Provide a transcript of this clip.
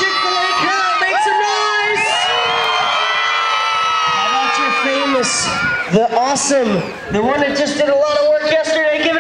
Chick-fil-A crowd, make some noise! How about your famous, the awesome, the one that just did a lot of work yesterday? Give